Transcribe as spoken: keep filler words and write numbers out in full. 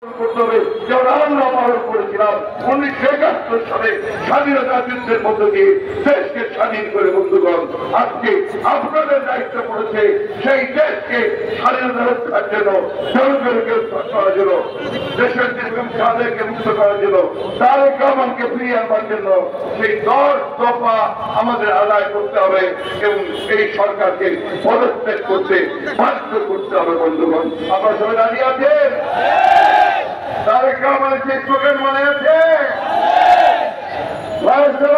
করতে হবে যেমন আমরা পালন করেছিলাম উনিশশো একাত্তর সালে স্বাধীনতা যুদ্ধের মধ্য দিয়ে দেশকে স্বাধীন করে। বন্ধুগণ, আজকে আপনাদের দায়িত্ব পড়েছে সেই দেশকে স্বাধীনতা রক্ষার জন্য, জনগণকে রক্ষা করার জন্য, দেশের তাদেরকে মুক্ত করার জন্য, তারেক রহমানকে ফিরিয়ে আনবার জন্য সেই দশ দফা আমাদের আদায় করতে হবে এবং এই সরকারকে পদত্যাগ করতে বাধ্য করতে হবে। বন্ধুগণ, আপনার সবাই দাঁড়িয়ে আছেন? তারেক রহমানের যে স্লোগান মনে আছে?